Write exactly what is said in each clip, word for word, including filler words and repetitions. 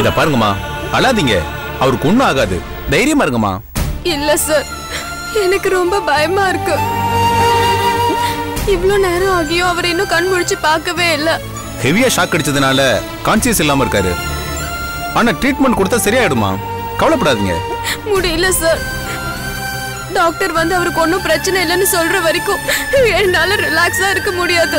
இத பாருங்கம்மா, அழாதீங்க. அவருக்கு ஒண்ணும் ஆகாது, தைரியமா இருங்கம்மா. இல்ல சார், எனக்கு ரொம்ப பயமா இருக்கு. இவ்ளோ நேரம் ஆகியும் அவர் இன்னும் கண் முழிச்சு பார்க்கவே இல்ல. ஹெவியா ஷாக் அடிச்சதுனால கான்சியஸ் இல்லாம இருக்காரு. ஆனா ட்ரீட்மெண்ட் கொடுத்தா சரியாயிடுமா, கவலைப்படாதீங்க. முடியல சார், டாக்டர் வந்து அவருக்கு ஒன்னும் பிரச்சனை இல்லைன்னு சொல்ற வரைக்கும் என்னால ரிலாக்ஸா இருக்க முடியாது.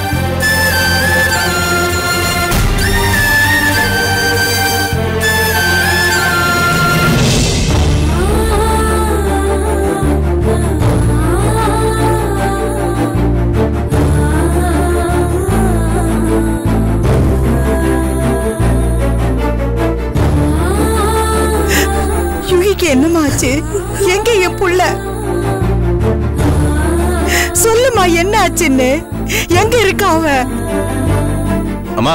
என்னமாச்சு? எங்க என் புள்ள? சொல்லுமா, என்ன ஆச்சுன்னு? எங்க இருக்கா அவன்? அம்மா,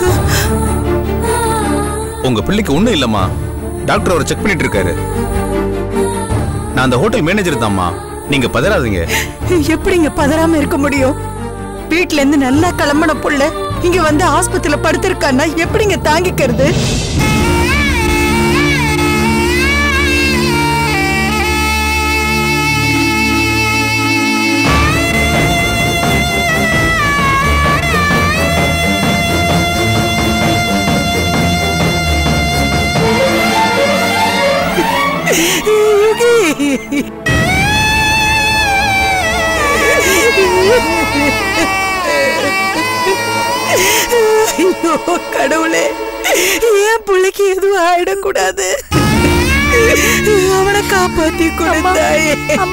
உங்க பிள்ளைக்கு ஒண்ணும் இல்லம்மா. டாக்டர் அவரை செக் பண்ணிட்டு இருக்காரு. நான் அந்த ஹோட்டல் மேனேஜர் தான்மா, நீங்க பதறாதீங்க. எப்படிங்க பதறாம இருக்க முடியும்? வீட்ல இருந்து நல்லா கிளம்பின புள்ள இங்க வந்து ஆஸ்பத்திரியில படுத்திருக்கான்னா எப்படிங்க தாங்கிக்கிறது? கடவுளே, என் பிள்ளைக்கு எதுவும் ஆயிடக்கூடாது. அவனை காப்பாத்தி கொடுத்தாயே.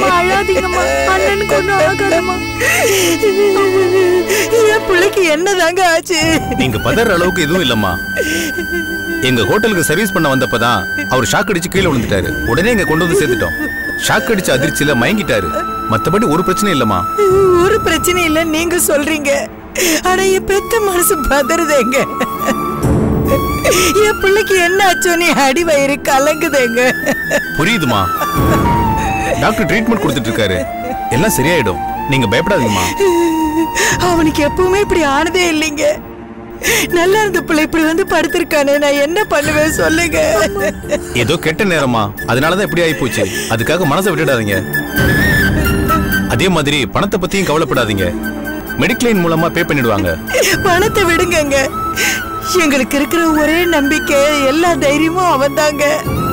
என் பிள்ளைக்கு என்னதாங்க ஆச்சு? நீங்க பதற அளவுக்கு எதுவும் இல்லம்மா. எங்க ஹோட்டலுக்கு சர்வீஸ் பண்ண வந்தப்பதான் அவர் ஷாக் அடிச்சு கீழே விழுந்துட்டாரு. உடனே எங்க கொண்டு வந்து சேர்த்துட்டோம். ஷாக் அடிச்சு அதிர்ச்சியில மயங்கிட்டாரு. மத்தபடி ஒரு பிரச்சனை இல்லம்மா. ஒரு பிரச்சனை இல்ல நீங்க சொல்றீங்க, ஆனா என் பெத்த மனசு பதறுதேங்க. என் பிள்ளைக்கு என்ன ஆச்சோ, நீ அடி வயிறு கலங்குதேங்க. புரியுதுமா, டாக்டர் ட்ரீட்மெண்ட் கொடுத்துட்டு இருக்காரு, எல்லாம் சரியாயிடும், நீங்க பயப்படாதீங்கம்மா. அவனுக்கு எப்பவுமே இப்படி ஆனதே இல்லைங்க. நல்லா இருந்த பிள்ளை இப்படி வந்து படுத்திருக்கானே, நான் என்ன பண்ணுவேன் சொல்லுங்க. ஏதோ கெட்ட நேரமா, அதனாலதான் இப்படி ஆகி போச்சு. அதுக்காக மனசை விட்டுடாதீங்க. அதே மாதிரி பணத்தை பத்தியும் கவலைப்படாதீங்க, மெடிக்ளைன் மூலமா பே பண்ணிடுவாங்க. பணத்தை விடுங்க, எங்களுக்கு இருக்கிற ஒரே நம்பிக்கை எல்லா தைரியமும் அவன் தாங்க.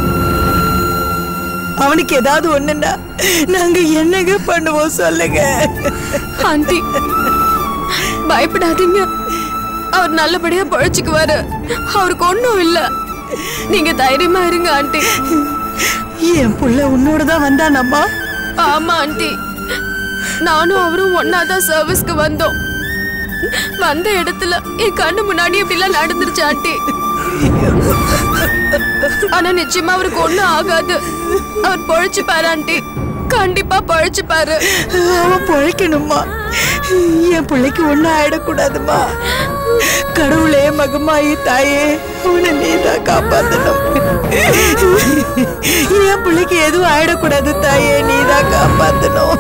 அவனுக்கு ஏதாவது ஒண்ணுன்னா நாங்க என்னங்க பண்ணுவோம் சொல்லுங்க. ஆண்டி பயப்படாதீங்க, அவர் நல்லபடியா பழச்சுக்குவாரு. அவருக்கு ஒண்ணும் இல்ல, நீங்க தைரியமா இருங்க ஆண்டி. என் புள்ள உன்னோடதான் வந்தானம்மா? ஆமா ஆண்டி, நானும் அவரும் ஒன்னாதான் சர்வீஸ்க்கு வந்தோம். வந்த இடத்துல என் கண்ணு முன்னாடி இப்படி எல்லாம் நடந்துருச்சு ஆண்டி. ஆனா நிச்சயமா அவருக்கு ஒண்ணும் ஆகாது. அவர் பொழைச்சுப்பாரு ஆண்டி, கண்டிப்பா பொழைச்சுப்பாரு. அவன் பொழைக்கணுமா? என் பிள்ளைக்கு ஒண்ணும் ஆயிடக்கூடாதுமா. கடவுளே, மகமாயி தாயே, அவனை நீதான் காப்பாத்தணும். என் பிள்ளைக்கு எதுவும் ஆயிடக்கூடாது தாயே, நீதான் காப்பாத்தணும்.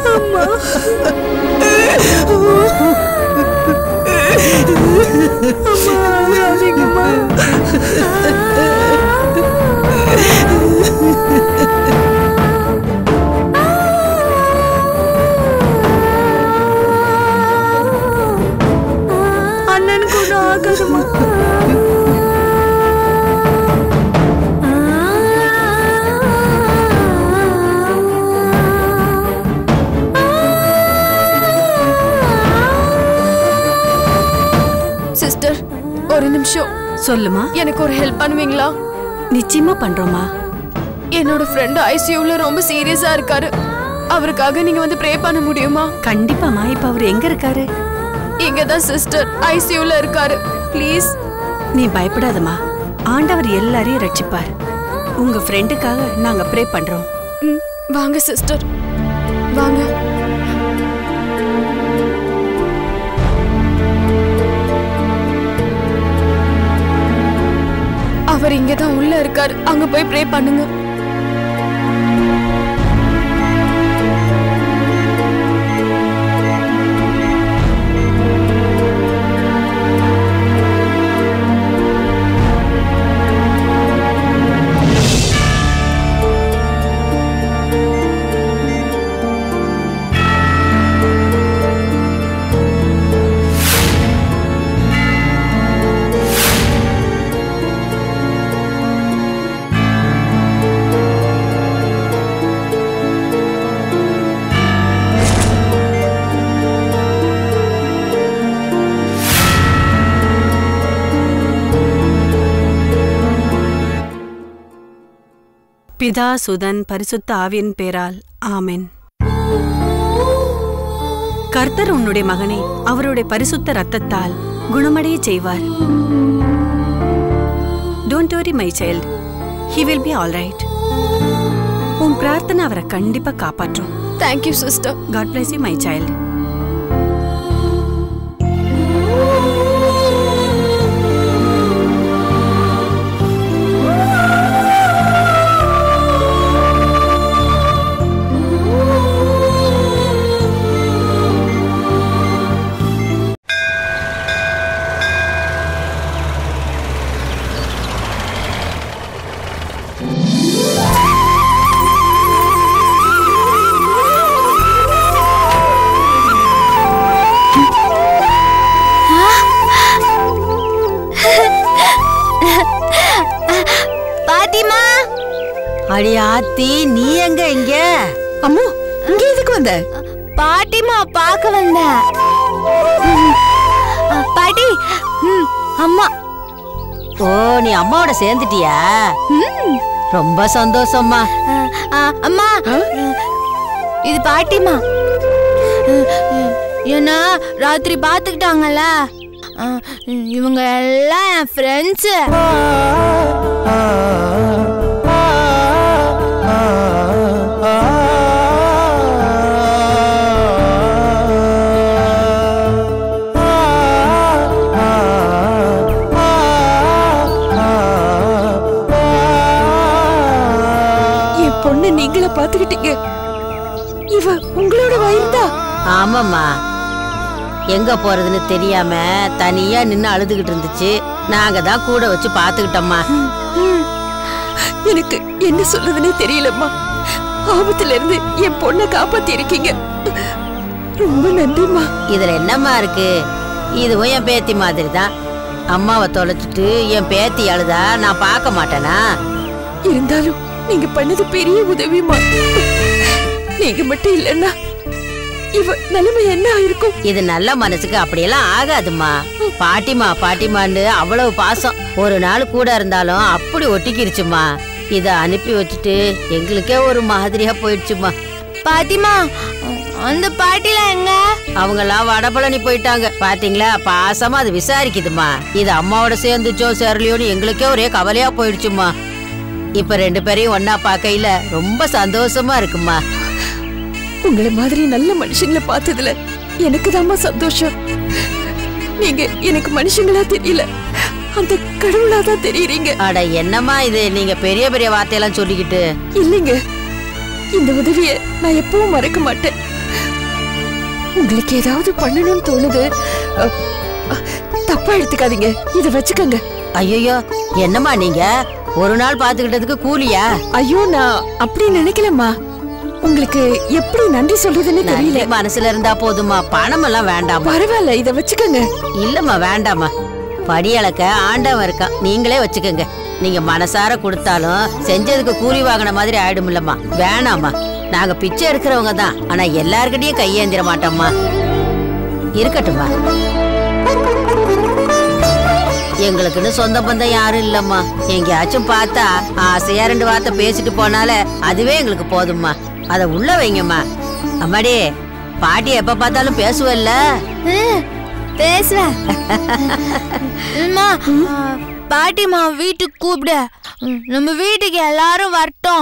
அண்ணனுக்கு ஒன்றும் ஆகாதுமா. சிஸ்டர், ஒரு நிமிஷம். சொல்லுமா. எனக்கு ஒரு ஹெல்ப் பண்ணுவீங்களா? நிச்சயமா பண்றோமா. என்னோட ஃப்ரெண்ட் ஐசியூல ரொம்ப சீரியஸா இருக்காரு. அவருக்காக நீங்க வந்து ப்ரே பண்ண முடியுமா? கண்டிப்பாமா. இப்ப அவர் எங்க இருக்காரு? இங்கதான் சிஸ்டர், ஐசியூல இருக்காரு. ப்ளீஸ். நீ பயப்படாதமா, ஆண்டவர் எல்லாரையும் ரட்சிப்பார். உங்க ஃப்ரெண்டுக்காக நாங்க ப்ரே பண்றோம். வாங்க சிஸ்டர், வாங்க. அவர் இங்கதான் உள்ள இருக்காரு, அங்க போய் ப்ரே பண்ணுங்க. பிதா சுதன் பரிசுத்த ஆவியின் பேரால் ஆமென். கர்த்தர் உன்னுடைய மகனை அவருடைய பரிசுத்த ரத்தத்தால் குணமடைய செய்வார். Don't worry my child. He will be all right. உன் பிரார்த்தனை அவரை கண்டிப்பா காப்பாற்றும். Thank you sister. God bless you my child. அடி ஆத்தி, நீ எங்க இங்க? அம்மா, இங்க எதுக்கு வந்த? பாட்டிமா பாக்க வந்த. பாட்டி, அம்மா. ஓ, நீ அம்மாவோட சேர்ந்துட்டியா? ரொம்ப சந்தோஷம்மா. அம்மா, இது பாட்டிமா. ஏன்னா ராத்திரி பாத்துக்கிட்டாங்கல்ல, இவங்க எல்லாம் என் ஃப்ரெண்ட்ஸ். பொண்ணு நீங்களே பாத்துக்கிட்டீங்க. இவ உங்களோட வயசுதா? ஆமாம்மா, எங்க போறதுன்னு தெரியாம தனியா நின்னு அழுதுகிட்டு இருந்துச்சு. நாங்க தான் கூட வச்சு பாத்துக்கிட்டோம்மா. எனக்கு என்ன சொல்றதுன்னே தெரியலம்மா. ஆபத்துல இருந்து என் பொண்ணை காப்பாத்தி இருக்கீங்க. ரொம்ப நன்றிம்மா. இதுல என்னம்மா இருக்கு? இதுவும் என் பேத்தி மாதிரி தான். அம்மாவை தொலைச்சிட்டு என் பேத்தி அழுதா நான் பார்க்க மாட்டேனா? இருந்தாலும் நீங்க பண்ணது பெரிய உதவிமா. நீங்க மட்டும் இல்லன்னா இவ நிலைமை என்ன ஆயிருக்கும்? இது நல்ல மனசுக்கு அப்படியெல்லாம் ஆகாதுமா. பாட்டிமா பாட்டிமான்னு அவ்வளவு பாசம். ஒரு நாள் கூட இருந்தாலும் அப்படி ஒட்டிக்கிருச்சுமா. இத அனுப்பி வச்சுட்டு எங்களுக்கே ஒரு மாதிரியா போயிடுச்சுமா. பாட்டிமா, அந்த பாட்டில எங்க? அவங்கெல்லாம் வடபழனி போயிட்டாங்க. பாத்தீங்களா, பாசமா அது விசாரிக்குதுமா. இது அம்மாவோட சேர்ந்துச்சோ சேரலையோன்னு எங்களுக்கே ஒரே கவலையா போயிடுச்சுமா. இப்ப ரெண்டு பேரையும் ஒன்னா பாக்கையில ரொம்ப சந்தோஷமா இருக்குமா. உங்களை மாதிரி நல்ல மனுஷங்களை பார்த்ததுல எனக்கு தான்மா சந்தோஷம். நீங்க எனக்கு மனுஷங்களா தெரியல, அந்த கடவுளா தான் தெரியுறீங்க. அட என்னம்மா இது, நீங்க பெரிய பெரிய வார்த்தையெல்லாம் சொல்லிக்கிட்டு. இல்லைங்க, இந்த உதவிய நான் எப்பவும் மறக்க மாட்டேன். உங்களுக்கு ஏதாவது பண்ணணும்னு தோணுது, தப்பா எடுத்துக்காதீங்க. இத வச்சுக்கோங்க. ஐயோ, என்னம்மா நீங்க ஒரு நாள் பாத்துக்கிட்டதுக்கு கூலியா? ஐயோ, நான் அப்படி நினைக்கலம்மா. உங்களுக்கு எப்படி நன்றி சொல்றதுன்னு தெரியல. மனசுல இருந்தா போதுமா, பணம் எல்லாம் வேண்டாம். பரவாயில்ல, இத வச்சுக்கோங்க. இல்லம்மா வேண்டாமா, படியளக்க ஆண்டவன் இருக்கான், நீங்களே வச்சுக்கோங்க. நீங்க மனசார கொடுத்தாலும் செஞ்சதுக்கு கூலி வாங்கின மாதிரி ஆயிடும் இல்லம்மா. வேணாமா, நாங்க பிச்சை எடுக்கிறவங்க தான், ஆனா எல்லார்கிட்டயும் கையேந்திர மாட்டோம்மா. இருக்கட்டும்மா. எங்களுக்குன்னு சொந்த பந்தம் யாரும் இல்லம்மா. எங்கேயாச்சும் பார்த்தா ஆசையா ரெண்டு வார்த்தை பேசிட்டு போனால அதுவே எங்களுக்கு போதும்மா. அத உள்ள வைங்கம்மா. அம்மாடி, பாட்டி எப்ப பார்த்தாலும் பேசுவல்ல? பேசுவேன். பாட்டிமா வீட்டுக்கு கூப்பிட, நம்ம வீட்டுக்கு எல்லாரும் வரட்டும்.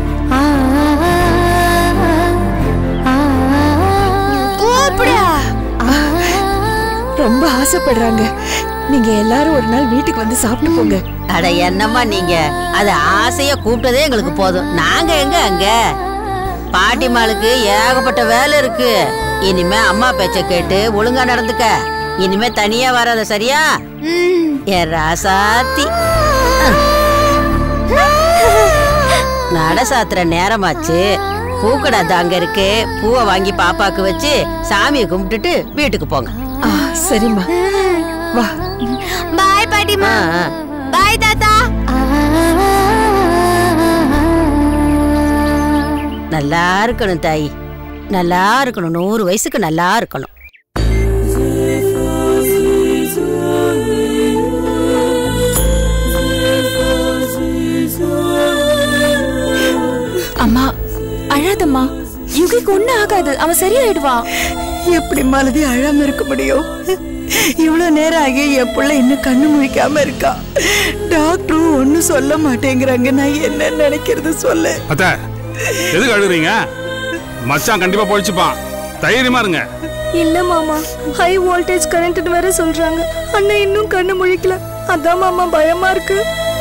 கூப்பிட ரொம்ப ஆசைப்படுறாங்க. நீங்க எல்லாரும் ஒரு நாள் வீட்டுக்கு வந்து சாப்பிட்டு போங்க. அட என்னம்மா நீங்க, அது ஆசையா கூப்பிட்டதே எங்களுக்கு போதும். நாங்க எங்க அங்க? பாட்டிமாளுக்கு ஏகப்பட்ட வேலை இருக்கு. இனிமே அம்மா பேச்ச கேட்டு ஒழுங்கா நடந்துக்க. இனிமே தனியா வராத, சரியா? என் ராசாத்தி. நட சாத்துற நேரமாச்சு. பூக்கடை தாங்க இருக்கு. பூவை வாங்கி பாப்பாக்கு வச்சு சாமியை கும்பிட்டுட்டு வீட்டுக்கு போங்க. சரிம்மா, வா. பாய் பாட்டிமா. பாய் தாத்தா. நல்லா இருக்கணும் தாய், நல்லா இருக்கணும். நூறு வயசுக்கு நல்லா இருக்கணும். மாலதிக்கு ஒண்ணும் ஆகாது, அவன் சரியாயிடுவான். எப்படி மாலதி அழாம இருக்க முடியும்? இவ்வளவு நேரம் ஆகி என் பிள்ளை இன்னும் கண்ணு முழிக்காம இருக்கா. டாக்டரும் ஒன்னும் சொல்ல மாட்டேங்கிறாங்க. நான் என்ன நினைக்கிறது சொல்லு. அத்த எதுக்கு அழுகுறீங்க? மச்சான் கண்டிப்பா போயிச்சுப்பான், தைரியமா இருங்க. இல்ல மாமா, ஹை வோல்டேஜ் கரண்ட் வேற சொல்றாங்க. அண்ணா இன்னும் கண்ணு முழிக்கல, அதான் மாமா பயமா இருக்கு.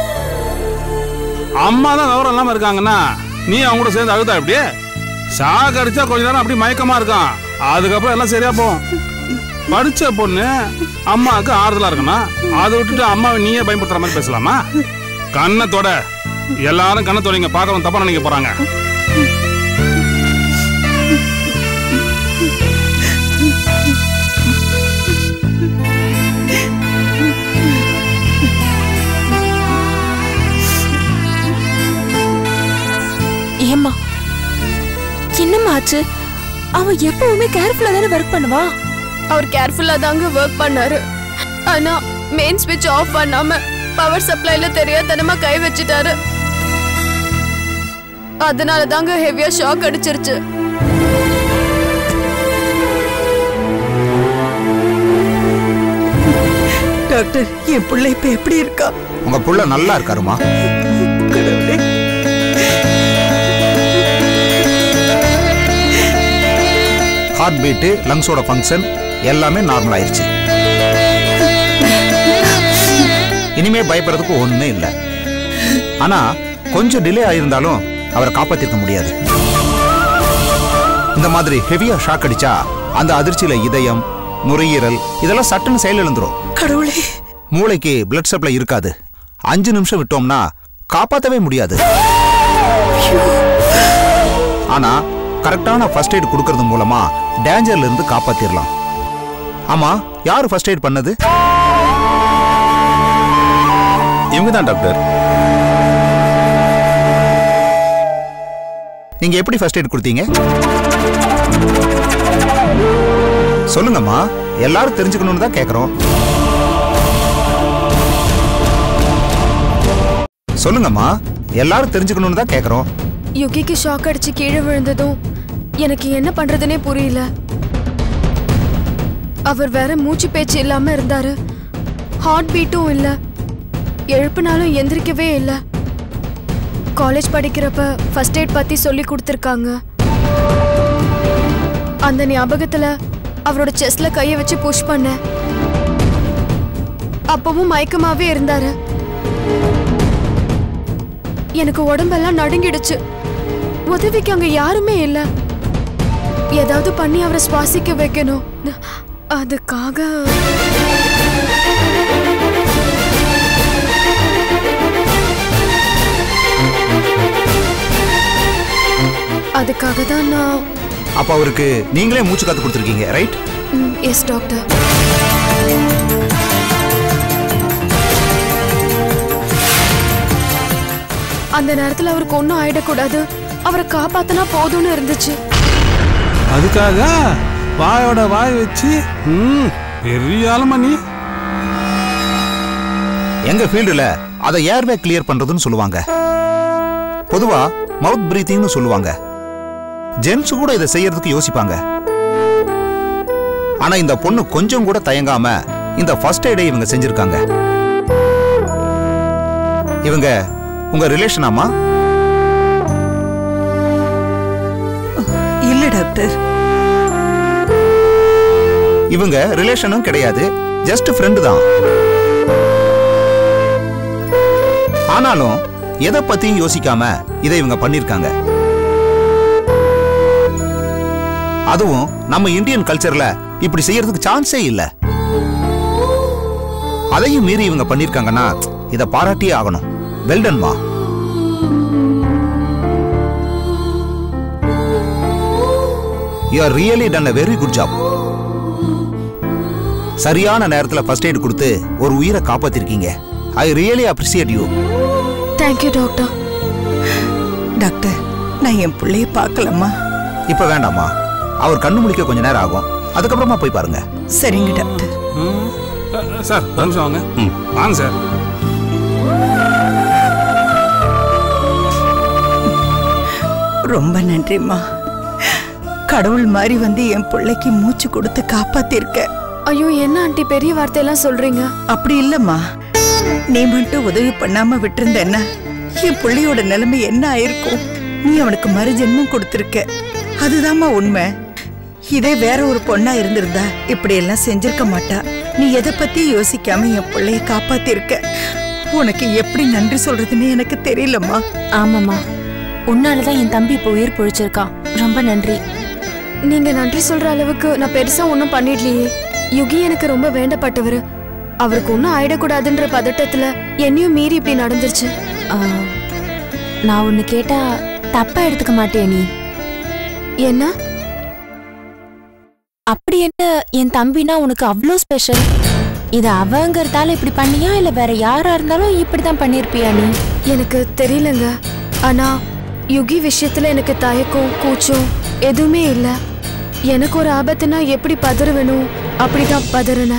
அம்மா தான் விவரம் இல்லாம இருக்காங்கன்னா நீ அவங்க கூட சேர்ந்து அழுதா அப்படியே ஷாக் அடிச்சா கொஞ்ச நேரம் அப்படி மயக்கமா இருக்கான், அதுக்கப்புறம் எல்லாம் சரியா போகும். படிச்ச பொண்ணு அம்மாவுக்கு ஆறுதலா இருக்கணும், அதை விட்டுட்டு அம்மாவை நீயே பயன்படுத்துற மாதிரி பேசலாமா? கண்ணத்தோட எல்லாரும் கண்ணத்தோட பார்க்கறவங்க தப்பா நினைக்க போறாங்க. ஏம்மா என்னம்மா ஆச்சு? அவன் எப்பவுமே கேர்ஃபுல்லா தானே ஒர்க் பண்ணுவா. அவர் கேர்ஃபுல்லா தாங்க ஒர்க் பண்ணாரு. ஆனா மெயின் ஸ்விட்ச் ஆஃப் பண்ணாம பவர் சப்ளைல தெரியாதனமா கை வச்சிட்டாரு. அதனால தாங்க ஹெவியா ஷாக் அடிச்சிருச்சு. டாக்டர், என் பிள்ளை இப்ப எப்படி இருக்கா? உங்க புள்ள நல்லா இருக்காருமா. ஹார்ட் பீட்டு, லங்ஸோட ஃபங்க்ஷன் எல்லாமே நார்மல் ஆயிருச்சு. இனிமே பயப்படுறதுக்கு ஒண்ணுமே இல்லை. ஆனா கொஞ்சம் டிலே ஆயிருந்தாலும் அவரை காப்பாத்திருக்க முடியாது. இந்த மாதிரி ஹெவியா ஷாக் அடிச்சா அந்த அதிர்ச்சியில இதயம், நுரையீரல் இதெல்லாம் சட்டுன்னு செயல் எழுந்துரும். கடவுளே, மூளைக்கு பிளட் சப்ளை இருக்காது. அஞ்சு நிமிஷம் விட்டோம்னா காப்பாற்றவே முடியாது. ஆனா கரெக்டான ஃபர்ஸ்ட் எய்ட் கொடுக்கறது மூலமா டேஞ்சர்ல இருந்து காப்பாத்திரலாம். ஆமா, யாரு ஃபர்ஸ்ட் எய்ட் பண்ணது? இவங்க தான் டாக்டர். நீங்க எப்படி ஃபர்ஸ்ட் எய்ட் கொடுத்தீங்க? சொல்லுங்கம்மா, எல்லாரும் தெரிஞ்சுக்கணும்னு தான் கேக்குறோம். சொல்லுங்கம்மா, எல்லாரும் தெரிஞ்சுக்கணும்னு தான் கேக்குறோம். யுகிக்கு ஷாக் அடிச்சு கீழே விழுந்ததும் எனக்கு என்ன பண்றதுனே புரியல. அவர் வேற மூச்சு பேச்சு இல்லாம இருந்தாரு, ஹார்ட் பீட்டும் இல்ல, எழுப்புனாலும் எந்திரிக்கவே இல்ல. காலேஜ் படிக்கிறப்ப ஃபர்ஸ்ட் எய்ட் பத்தி சொல்லி கொடுத்திருக்காங்க. அந்த ஞாபகத்துல அவரோட செஸ்ட்ல கைய வச்சு புஷ் பண்ண. அப்பவும் மயக்கமாவே இருந்தாரு. எனக்கு உடம்பெல்லாம் நடுங்கிடுச்சு. உதவிக்கு அங்க யாருமே இல்ல. ஏதாவது பண்ணி அவரை சுவாசிக்க வைக்கணும். அதுக்காக அதுக்காக தான் நான். அப்ப அவருக்கு நீங்களே மூச்சு காத்து கொடுத்துருக்கீங்க, ரைட்? Yes doctor. அந்த நேரத்துல அவருக்கு ஒன்னும் ஆயிடக்கூடாது, அவரை காப்பாத்தினா போதும்னு இருந்துச்சு. அதுக்காக வாயோட வாய் வச்சு பெரிய ஆளுமா நீ. எங்க ஃபீல்டுல அதை ஏர்வே கிளியர் பண்றதுன்னு சொல்லுவாங்க. பொதுவா மவுத் பிரீத்திங்னு சொல்லுவாங்க. ஜென்ஸ் கூட இதை செய்யறதுக்கு யோசிப்பாங்க. ஆனா இந்த பொண்ணு கொஞ்சம் கூட தயங்காம இந்த ஃபர்ஸ்ட் எய்டை இவங்க செஞ்சிருக்காங்க. இவங்க உங்க ரிலேஷனாமா? இல்ல டாக்டர், இவங்க ரிலேஷனும் கிடையாது, ஜஸ்ட் ஃப்ரெண்டு தான். ஆனாலும் எதை பத்தியும் யோசிக்காம இதை இவங்க பண்ணிருக்காங்க. அதுவும் நம்ம இந்தியன் கல்ச்சர்ல இப்படி செய்யறதுக்கு சான்ஸே இல்ல. அதையும் மீறி இவங்க பண்ணிருக்காங்கன்னா இதை பாராட்டியே ஆகணும். வெல்டன்மா. You are really done a very good job. சரியான நேரத்துல ஃபர்ஸ்ட் எய்ட் கொடுத்து ஒரு உயிரை காப்பாத்திருக்கீங்க. I really appreciate you. Thank you doctor. Doctor, நான் என் பிள்ளைய பார்க்கலாமா? இப்ப வேண்டாமா, அவர் கண்ணு முழிக்க கொஞ்ச நேரம் ஆகும், அதுக்கப்புறமா போய் பாருங்க. சரிங்க டாக்டர். சார் நிமிஷம் வாங்க. வாங்க சார். ரொம்ப நன்றிம்மா. கடவுள் மாதிரி வந்து என் பிள்ளைக்கு மூச்சு கொடுத்து காப்பாத்திருக்க. ஐயோ என்ன ஆண்டி பெரிய வார்த்தையெல்லாம் சொல்றீங்க? அப்படி இல்லம்மா, நீ மட்டும் உதவி பண்ணாம விட்டிருந்தேன்னா என் பிள்ளையோட நிலைமை என்ன ஆயிருக்கும்? நீ அவனுக்கு மறுஜென்மம் கொடுத்திருக்க, அதுதாம்மா உண்மை. இதே வேற ஒரு பொண்ணா இருந்திருந்தா இப்படி எல்லாம் செஞ்சிருக்க மாட்டா. நீ எதை பத்தி யோசிக்காம என் பிள்ளைய காப்பாத்திருக்க. உனக்கு எப்படி நன்றி சொல்றதுன்னு எனக்கு தெரியலம்மா. ஆமாம்மா, உன்னாலதான் என் தம்பி இப்போ உயிர் பொழிச்சிருக்கான். ரொம்ப நன்றி. நீங்க நன்றி சொல்ற அளவுக்கு நான் பெருசா ஒன்னும் பண்ணிடலையே. யுகி எனக்கு ரொம்ப வேண்டப்பட்டவர். அவருக்கு ஒன்னும் ஆயிடக்கூடாதுன்ற பதட்டத்துல என்னையும் மீறி இப்படி நடந்துருச்சு. நான் ஒன்னு கேட்டா தப்பா எடுத்துக்க மாட்டியா நீ? என்ன? அப்படி என்ன என் தம்பினா உனக்கு அவ்வளோ ஸ்பெஷல்? இது அவங்கிறதால இப்படி பண்ணியா இல்ல வேற யாரா இருந்தாலும் இப்படிதான் பண்ணிருப்பியா நீ? எனக்கு தெரியலங்க. ஆனா யுகி விஷயத்துல எனக்கு தயக்கம் கூச்சம் எதுவுமே இல்ல. எனக்கு ஒரு ஆபத்துனா எப்படி பதறுவேணும் அப்படிதான் பதறன.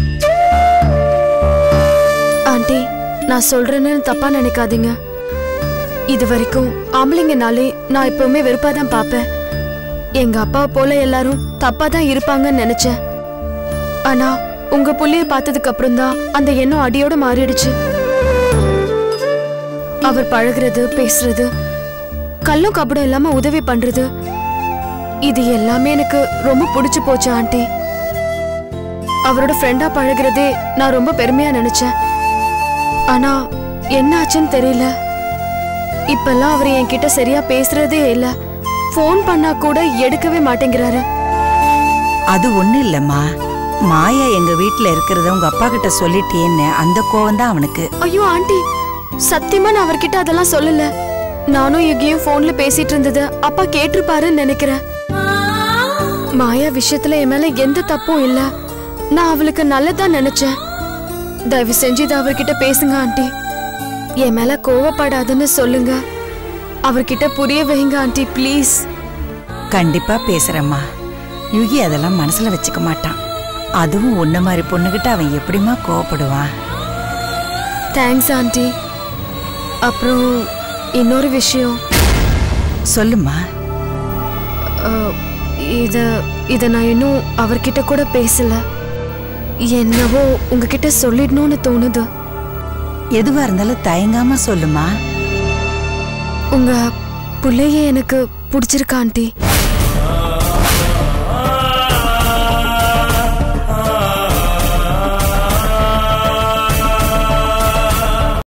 ஆண்டி, நான் சொல்றேன்னு தப்பா நினைக்காதீங்க. இது வரைக்கும் ஆம்பளைங்கனாலே நான் எப்பவுமே வெறுப்பாதான் பாப்பேன். எங்க அப்பா போல எல்லாரும் தப்பா தான் இருப்பாங்கன்னு நினைச்சேன். ஆனா உங்க புள்ளைய பார்த்ததுக்கு அப்புறம் தான் அந்த எண்ணம் அடியோட மாறிடுச்சு. அவர் பழகுறது பேசுறது கல்லும் கபடம் இல்லாம உதவி பண்றது இது எல்லாமே எனக்கு ரொம்ப பிடிச்சு போச்சு ஆண்டி. அவரோட ஃப்ரெண்டா பழகுறதே நான் ரொம்ப பெருமையா நினைச்சேன். ஆனா என்ன ஆச்சுன்னு தெரியல. இப்பெல்லாம் அவர் என்கிட்ட சரியா பேசுறதே இல்ல. போன் பண்ணா கூட எடுக்கவே மாட்டேங்கிறாரு. அது ஒண்ணு இல்லம்மா, மாயா எங்க வீட்டுல இருக்கிறத உங்க அப்பா கிட்ட சொல்லிட்டேன்னு அந்த கோவம் தான் அவனுக்கு. ஐயோ ஆண்டி, சத்தியமா நான் அவர்கிட்ட அதெல்லாம் சொல்லல. நானும் யுகியும் போன்ல பேசிட்டு இருந்தது அப்பா கேட்டிருப்பாருன்னு நினைக்கிறேன். மாயா விஷயத்துல என் மேல எந்த தப்பும் இல்ல. நான் அவளுக்கு நல்லதான் நினைச்சேன். தயவு செஞ்சு இதை அவர்கிட்ட பேசுங்க ஆண்டி. என் மேல கோவப்படாதுன்னு சொல்லுங்க. அவர்கிட்ட புரிய வைங்க ஆண்டி ப்ளீஸ். கண்டிப்பா பேசுறேம்மா. யுகி அதெல்லாம் மனசுல வச்சுக்க மாட்டான். அதுவும் உன்ன மாதிரி பொண்ணுகிட்ட அவன் எப்படிமா கோவப்படுவான்? Thanks aunty. அப்புறம் இன்னொரு விஷயம். சொல்லுமா. இத இத நான் இன்னும் அவர்கிட்ட கூட பேசல. என்னவோ உங்ககிட்ட சொல்லிடணும்னு தோணுது. எதுவா இருந்தாலும் தயங்காம சொல்லுமா. உங்க புள்ளைய எனக்கு பிடிச்சிருக்கா ஆண்டி.